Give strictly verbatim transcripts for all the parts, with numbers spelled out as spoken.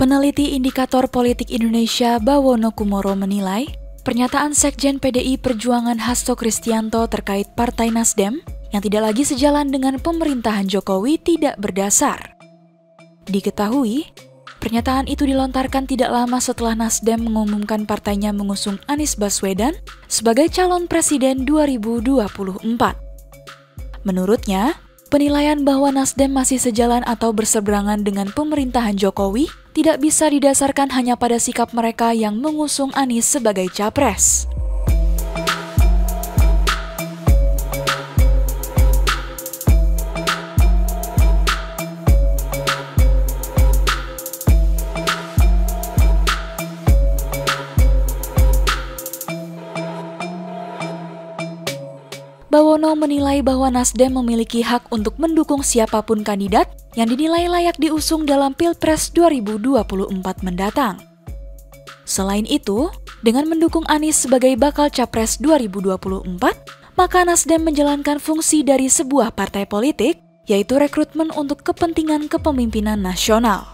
Peneliti Indikator Politik Indonesia Bawono Kumoro menilai, pernyataan Sekjen P D I Perjuangan Hasto Kristianto terkait Partai Nasdem yang tidak lagi sejalan dengan pemerintahan Jokowi tidak berdasar. Diketahui, pernyataan itu dilontarkan tidak lama setelah Nasdem mengumumkan partainya mengusung Anies Baswedan sebagai calon presiden dua ribu dua puluh empat. Menurutnya, penilaian bahwa Nasdem masih sejalan atau berseberangan dengan pemerintahan Jokowi tidak bisa didasarkan hanya pada sikap mereka yang mengusung Anies sebagai capres. Bawono menilai bahwa Nasdem memiliki hak untuk mendukung siapapun kandidat yang dinilai layak diusung dalam Pilpres dua ribu dua puluh empat mendatang. Selain itu, dengan mendukung Anies sebagai bakal capres dua ribu dua puluh empat, maka Nasdem menjalankan fungsi dari sebuah partai politik, yaitu rekrutmen untuk kepentingan kepemimpinan nasional.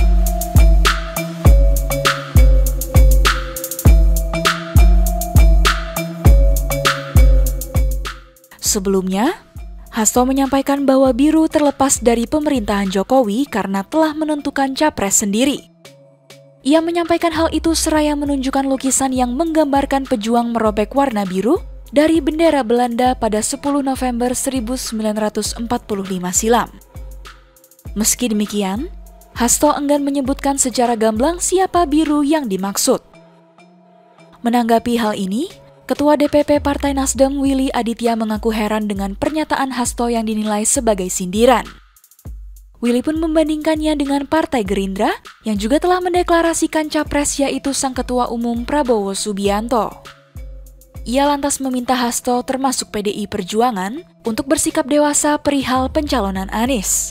Sebelumnya, Hasto menyampaikan bahwa Biru terlepas dari pemerintahan Jokowi karena telah menentukan capres sendiri. Ia menyampaikan hal itu seraya menunjukkan lukisan yang menggambarkan pejuang merobek warna biru dari bendera Belanda pada sepuluh November seribu sembilan ratus empat puluh lima silam. Meski demikian, Hasto enggan menyebutkan secara gamblang siapa Biru yang dimaksud. Menanggapi hal ini, Ketua D P P Partai Nasdem Willy Aditya mengaku heran dengan pernyataan Hasto yang dinilai sebagai sindiran. Willy pun membandingkannya dengan Partai Gerindra yang juga telah mendeklarasikan capres yaitu sang Ketua Umum Prabowo Subianto. Ia lantas meminta Hasto termasuk P D I Perjuangan untuk bersikap dewasa perihal pencalonan Anies.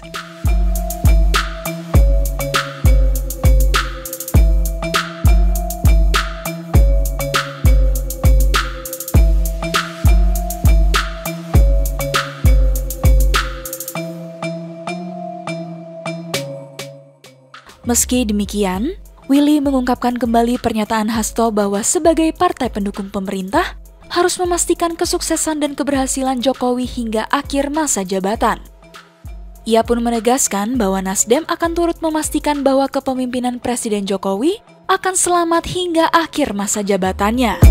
Meski demikian, Willy mengungkapkan kembali pernyataan Hasto bahwa sebagai partai pendukung pemerintah harus memastikan kesuksesan dan keberhasilan Jokowi hingga akhir masa jabatan. Ia pun menegaskan bahwa Nasdem akan turut memastikan bahwa kepemimpinan Presiden Jokowi akan selamat hingga akhir masa jabatannya.